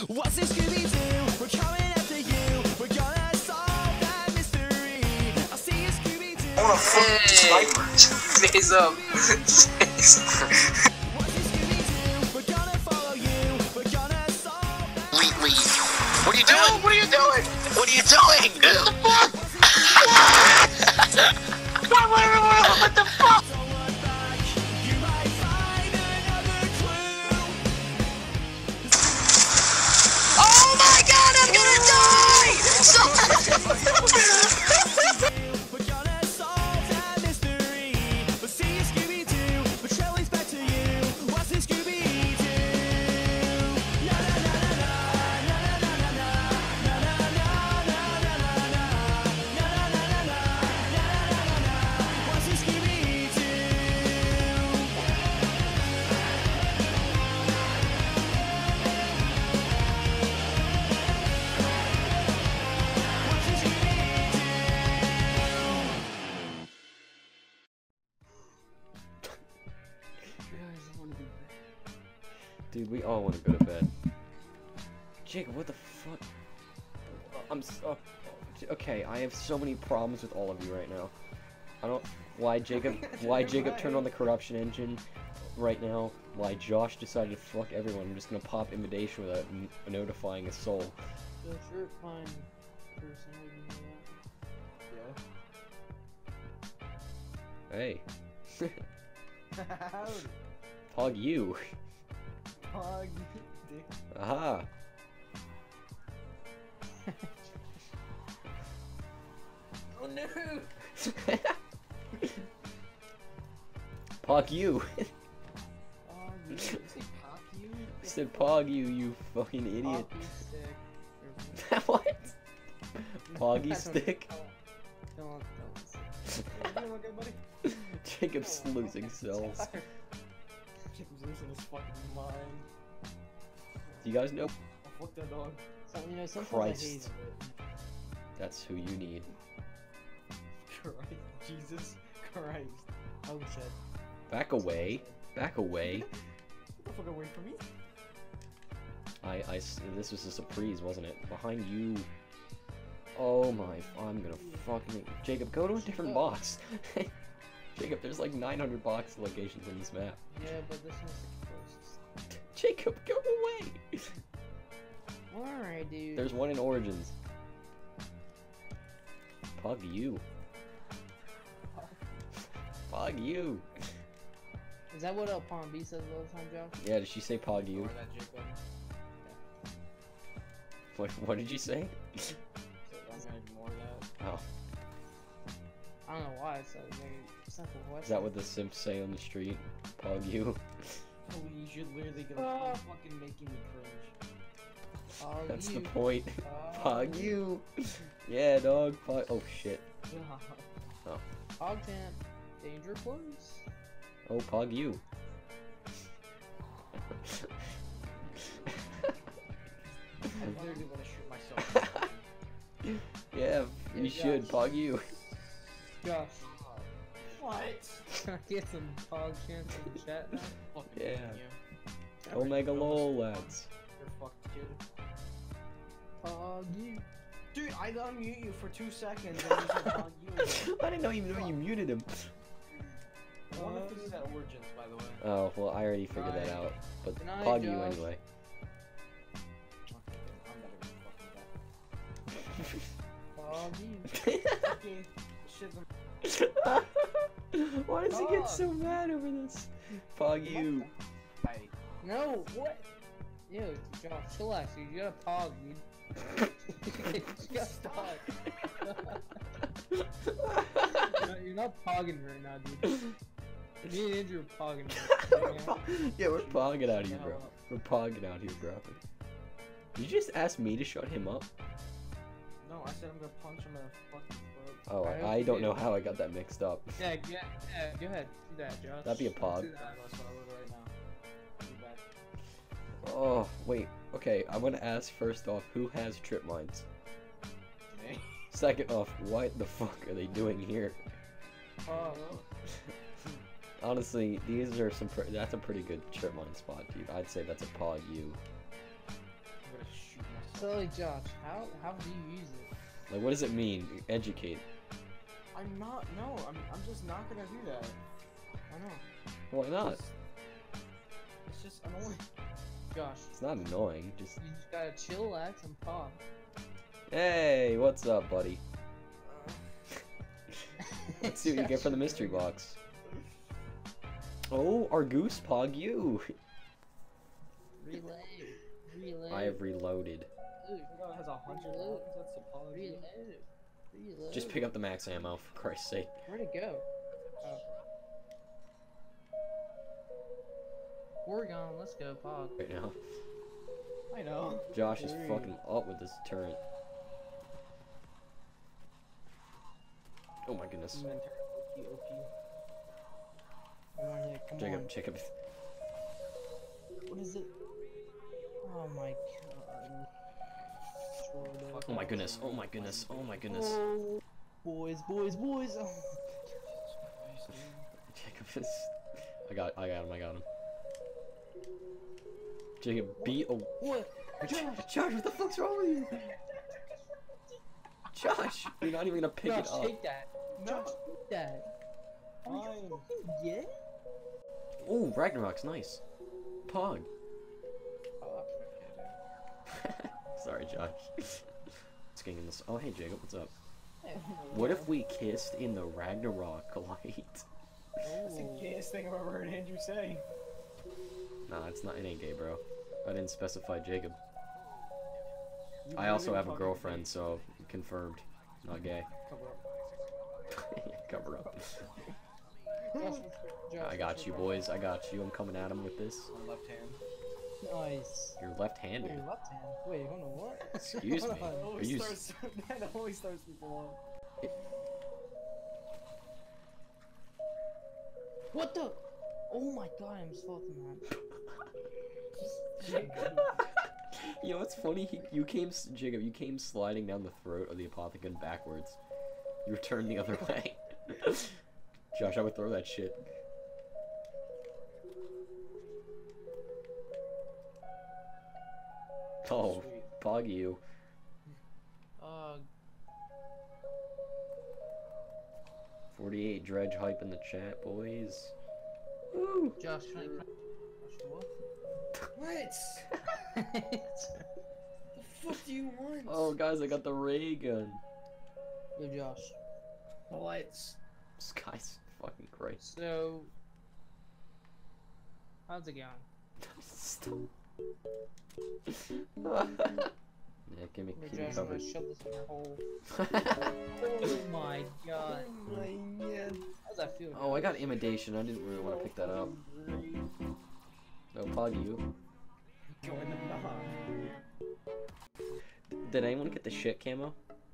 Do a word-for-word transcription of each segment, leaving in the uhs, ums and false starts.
What's this Scooby-Doo? We're coming after you. We're gonna solve that mystery. I see you, Scooby-Doo. I wanna fuck snipers. Face up. Face up. What's this Scooby-Doo? We're gonna follow you. We're gonna solve that. Leave, leave. What are you doing? No, what are you doing? What are you doing? What the fuck? What, what, what, what the fuck? Don't look back. You might find another clue. Oh my god, I'm gonna die! We're gonna solve that mystery. We'll see you, Scooby-Doo. But Shelly's back to you. What's this Scooby-Doo? Na na na na na na na na na na na na na na na na na. What's this Scooby-Doo? What's this Scooby-Doo? Dude, we all want to go to bed. Jacob, what the fuck? I'm so... Okay, I have so many problems with all of you right now. I don't... Why Jacob... Why Jacob turned on the corruption engine right now. Why Josh decided to fuck everyone. I'm just gonna pop invitation without n notifying a soul. The shirt fine person would know that. Hey. Yeah. Howdy. Pog you. Pog, dick. Aha. Oh no! Pog you. Pog, you. Did you say pop you? I said pog you, you fucking idiot. Poppy stick. What? I Poggy don't- stick? Don't, don't, don't. You doing okay, buddy? Jacob's losing cells. Jacob's losing his fucking mind. Do you guys know? Oh, fuck that dog. So, you know, sometimes Christ. I hate it. That's who you need. Christ. Jesus Christ. Oh shit. Back away. Back away. Get the fuck away from me. I, I, s- this was a surprise, wasn't it? Behind you. Oh my, I'm gonna fucking... Jacob, go to a different box. Jacob, there's like nine hundred box locations in this map. Yeah, but this one's the closest. Jacob, go away! Alright, dude. There's one in Origins. Pog you. Pog you. Is that what uh, Palm B says all the time, Josh? Yeah, did she say pog you? Or that Jacob? What, what did you say? So I'm gonna ignore that. Oh, I don't know why it's a very simple question. is that what the simps say on the street? Pog you? Please, you're literally gonna Ah. keep fucking making me cringe. Oh, That's you. the point. Oh, Pog you. Yeah, dog. Pog. Oh shit. Oh. Ogchamp, danger close. Oh, pog you. I literally want to shoot myself. Yeah, you Yeah, should. Josh. Pog you. Josh, What? can I get some Ogchamps in the chat now? Fucking Yeah. you. Omega lol, lads. You're fucked, kid. Pog you. Dude, I unmute you for two seconds and you said pog you. I didn't know even know you muted him. I wonder if this is at Origins, by the way. Oh, well, I already figured that Right. out. But Good night, pog you Josh. anyway. I'm better than fucking that. Pog you. Fucking shit. Why does he get so mad over this? Pog you. Hey. No, what? Ew, Josh, chillax, dude. You got a pog, dude. you got a pog. No, you're not pogging right now, dude. Me and Andrew are pogging right now. Yeah, we're pogging out here, bro. We're pogging out here, bro. Did you just ask me to shut him up? No, I said I'm gonna punch him in the fucking throat. Oh, I hope I, I you don't did. know how I got that mixed up. Yeah, yeah, yeah, go ahead. Do that, Josh. That'd be a pog. Do Yeah, that. that's what I would right now. Be back. Oh, wait. Okay, I want to ask first off, who has trip mines? Me? Second off, what the fuck are they doing here? Oh, Honestly, these are some. Pre that's a pretty good trip mine spot, dude. I'd say that's a pog you. I'm gonna So like Josh, how how do you use it? Like, what does it mean? Educate. I'm not. No, I'm. I'm just not gonna do that. I know. Why not? It's, it's just annoying. Josh, It's not annoying. Just you just gotta chillax and pop. hey, what's up, buddy? Let's see what you get for the mystery box. Oh, our goose pog you. Reload. Reload. I have reloaded. Reload. Oh my god, it has a hundred Reload. lives. That's apology. Reload. Reload. Just pick up the max ammo, for Christ's sake. Where'd it go? Oh. Oregon, let's go, Pog. Right now. I know. Josh is Three. fucking up with this turret. Oh my goodness. And then turn O P, O P. Come on here, come Jacob, on. Jacob. What is it? Oh my god. Oh my goodness, oh my goodness, oh my goodness. Oh, boys, boys, boys. Oh. Jacob is... I got, I got him, I got him. Jacob, beat a... What? Josh, Josh, what the fuck's wrong with you? Josh, you're not even gonna pick Josh, it up. take that. Josh, take that. Are you Fine. fucking yeah? Oh, Ragnarok's nice. Pog. Oh, Sorry, Josh. Let's get in this. Oh, hey, Jacob, what's up? What if we kissed in the Ragnarok light? That's the gayest thing I've ever heard Andrew say. Nah, it's not. It ain't gay, bro. I didn't specify Jacob. You I also really have a fucking girlfriend, gay. so confirmed. Not gay. Cover up. Cover up. Josh, Josh, I got you, boys. I got you. I'm coming at him with this. On left hand. Nice. You're Wait, left-handed. your left hand. Wait, hold on, what? Excuse me. Hold on. Are Always you? starts, that always starts people off. What the? Oh my god, I'm salting You know what's funny? He, you came, s- Jacob. You came sliding down the throat of the apothecon backwards. You returned the other way. Josh, I would throw that shit. Oh, Sweet. pog you. that. Uh, forty-eight dredge hype in the chat, boys. Woo! Josh, can I, can I, Josh, what? What? The fuck do you want? Oh, guys, I got the ray gun. Yo, Josh. What? This guy's fucking crazy. So, how's it going? Stop. Yeah, give me, Yo, keep me Josh, I'm covered. gonna shove this in your hole. Oh my god. Oh my god. How's that feel? Oh, I got imitation. I didn't really want to pick that up. No, pog you. Go in the knob. Did anyone get the shit camo?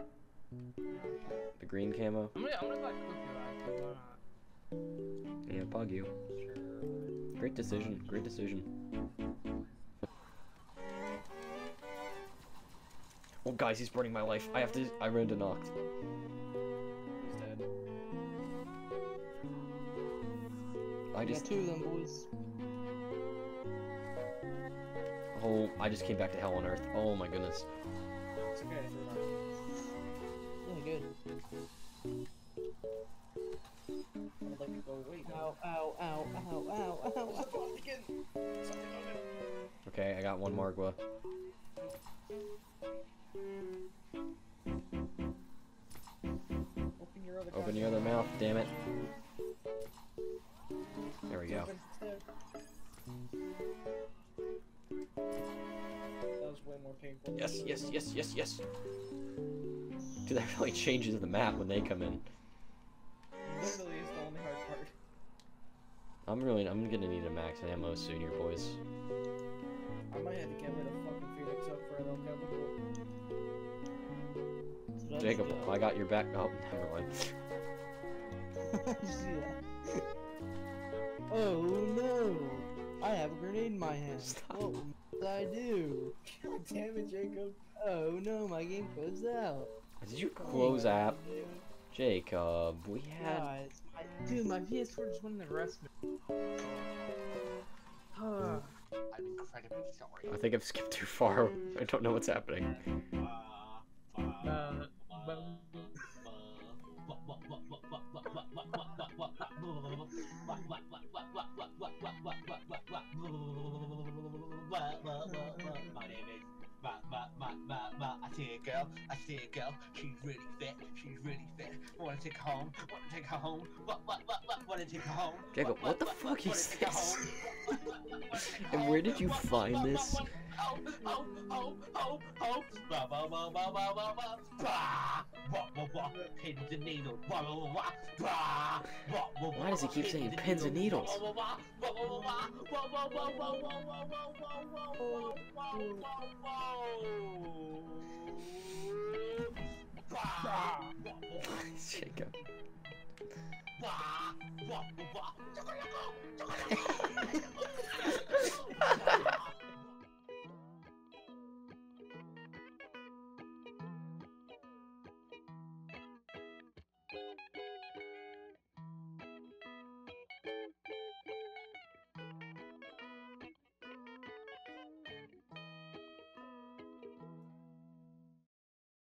The green camo? I'm gonna, I'm gonna go like cookie ride. Why not? Yeah, pog you. Great decision. Great decision. Oh, guys, he's burning my life. I have to. I ran to knocked. He's dead. I Got just. two of them, boys. Oh, I just came back to hell on earth. Oh my goodness. It's okay. Really good. I'd like to go wait. Ow, ow, ow, ow, ow, ow, ow. Again. Something on it. Okay, I got one Margwa. Open your other. Open your other mouth, damn it. There we go. Open. There. That was way more painful. Yes, yes, yes, yes, yes. Dude, that really changes the map when they come in. Literally is the only hard part. I'm really, I'm gonna need a max ammo soon here, boys. I might have to get rid of fucking Phoenix up for an El Chemical. Jacob, I got your back. Oh, never mind. You see that? Oh no! I have a grenade in my hand. Stop. What did I do? God damn it, Jacob. Oh no, my game closed out. Did you close app? Jacob, we had. Guys, my, dude, my P S four just went in the rest. Uh, I'm incredibly sorry. I think I've skipped too far. I don't know what's happening. Uh, but- My name is Ma Ma Ma Ma Ma. I see a girl. I see a girl. She's really fit. She's really fit. Wanna take her home? Wanna take her home? What what what what? Wanna take her home? Jacob, what the fuck Wanna is take her this? home? And where did you find this? Oh, oh, oh, oh, oh, ba ba ba ba ba ba ba, ba, wah, wah, wah, pins and needles, wah, wah, wah, wah, ba, wah, wah, wah, Why does he keep pins saying and pins and needles? wah, wah, wah, wah, wah, wah, wah, wah, wah, wah, wah, wah, wah, wah, wah, wah, ba, wah, Jacob. wah, wah, wah, wah,